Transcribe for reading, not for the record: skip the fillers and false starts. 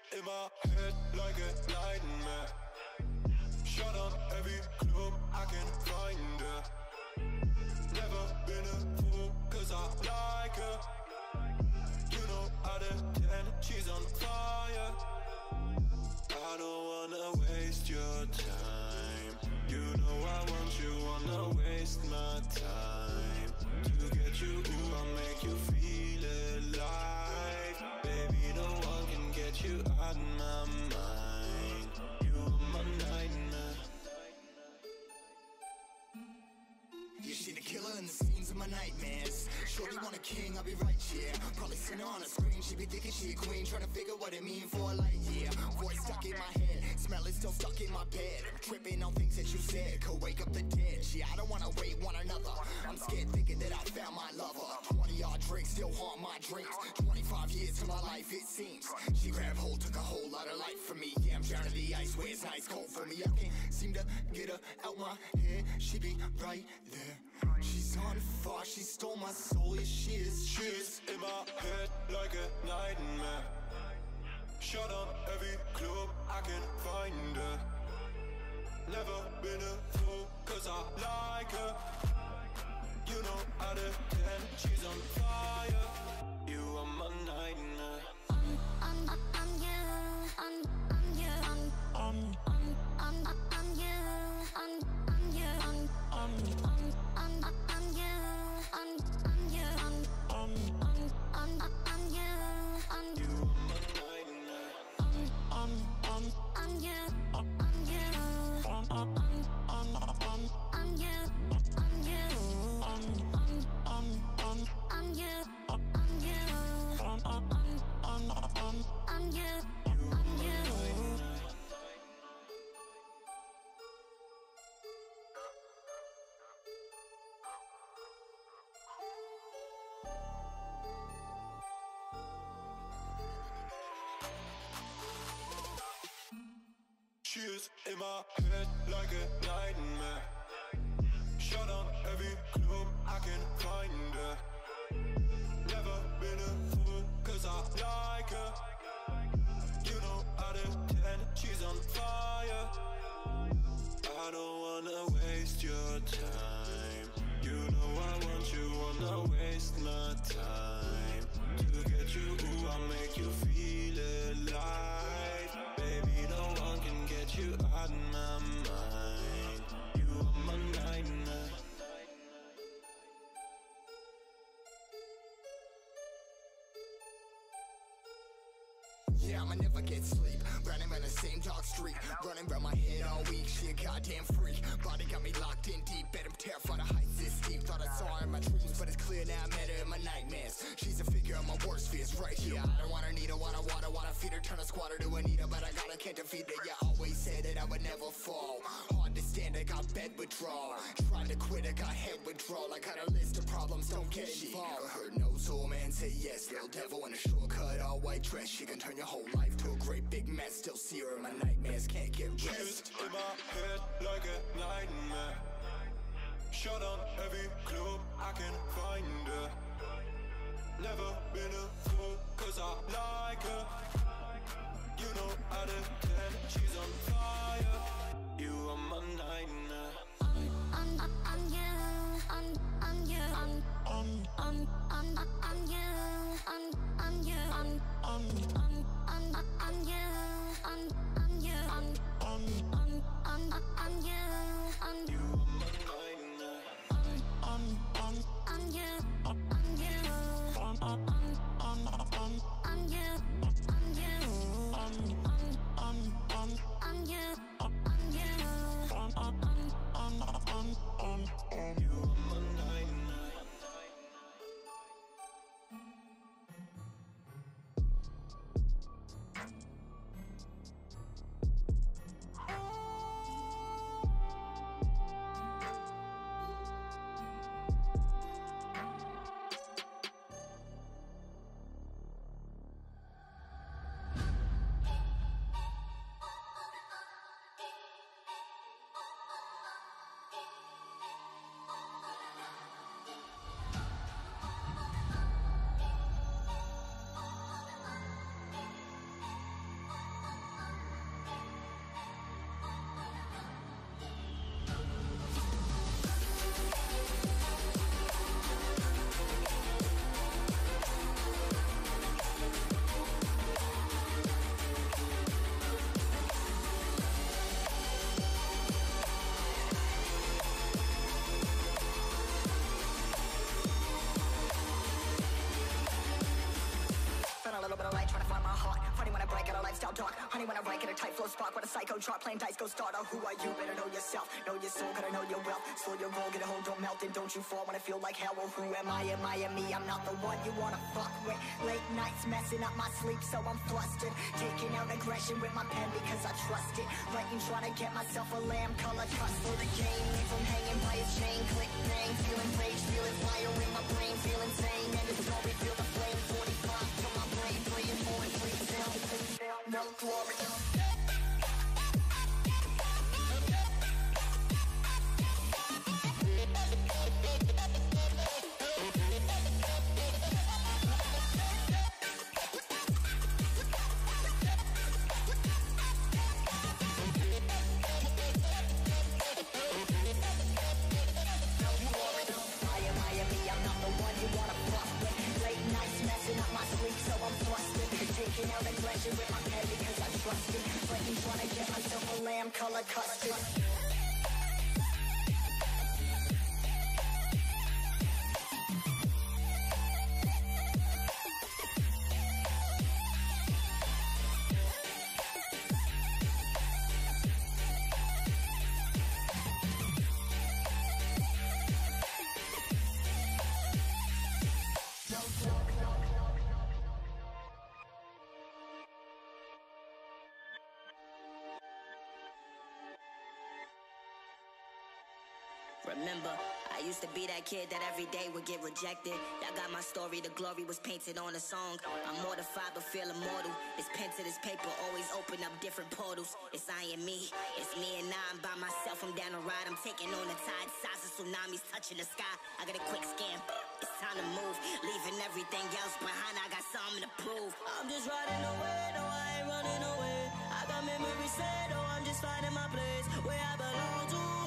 in my head like a nightmare. Shut on every club I can find her. Never been a fool cause I like her. You know out of 10 she's on fire. I don't wanna waste your time. You know I want you, wanna waste my time. To get you, ooh, I'll make you feel alive. Baby, no one can get you out of my mind. You are my nightmare. Yeah, she the killer in the scenes of my nightmares. Shorty want a king, I'll be right here. Probably seen her on a screen, she be thinking she a queen. Trying to figure what it mean for a light year. Voice stuck in my head, smell is still stuck in my bed. Tripping on things that you said, could wake up the dead. Yeah, I don't wanna wait one another. I'm scared thinking that I found my lover. 20 odd drinks still haunt my dreams. 25 years to my life it seems. She grabbed hold, took a whole lot of life from me. Yeah, I'm drowning the ice where it's nice cold for me. I can't seem to get her out my head. She be right there. She's on fire, she stole my soul, yeah she is. She's in my head like a nightmare. Shut on every club I can find her. Never been a fool cause I like her. You know out of 10 she's on fire. You are my nightmare. On you, on you, on you, on you, on you, on you, She's in my head like a nightmare. Shut on every club I can find her. Never been a fool cause I like her. You know out of 10 she's on fire. I don't wanna waste your time. You know I want you, wanna waste my time. To get you, ooh, I'll make you feel alive. Baby, no one can get you out of my mind. You are my nightmare. Yeah, I'ma never get sleep. Running around the same dark street. Running around my head all week. She a goddamn freak. Body got me locked in deep. Bet I'm terrified of heights this steep. Thought I saw her in my dreams, but it's clear now I met her in my nightmares. She's a figure of my worst fears right here. I don't wanna need her, wanna feed her. Turn a squatter to a needle, but I gotta can't defeat her. Yeah, always said that I would never fall. Hard to stand, I got bed withdrawal. Trying to quit, I got head withdrawal. I got a list of problems, don't get involved. Her nose, old man say yes. Little devil in a shortcut, all white dress. She can turn your whole life to a great big mess. Still see her in my nightmares, can't get rest. She's in my head like a nightmare. Shut on every club I can find her. Never been a fool cause I like her. You know out of 10 she's on fire. You are my nightmare. On you, on you, on you, on you, on you, on you, on you, on you, on You are my nightmare. on you, on you, on you, on you, on Honey, when I write, get a tight flow spark. When a psycho chart, playing dice, go starter. Who are you? Better know yourself. Know your soul, gotta know your wealth. Slow your roll, get a hold, don't melt. And don't you fall when I feel like hell. Well, who am I? Am I me? I'm not the one you wanna fuck with. Late nights messing up my sleep, so I'm flustered. Taking out aggression with my pen because I trust it. Writing, trying to get myself a lamb color cuss for the game. Leave from hanging by his chain. Click bang, feeling rage, feeling fire in my brain, feel insane. And it's all we feel the flame. 45 to my brain, praying for it, please fail. No glory. Taking out aggression with my pen because I trust it. Fighting, trying to get myself a lamb color custard. Remember, I used to be that kid that every day would get rejected. Y'all got my story, the glory was painted on a song. I'm mortified but feel immortal. It's pen to this paper, always open up different portals. It's I and me, it's me and I'm by myself. I'm down the ride, I'm taking on the tide. Size of tsunamis touching the sky. I got a quick scan, it's time to move. Leaving everything else behind, I got something to prove. I'm just riding away, no I ain't running away. I got memories set, oh I'm just finding my place where I belong to.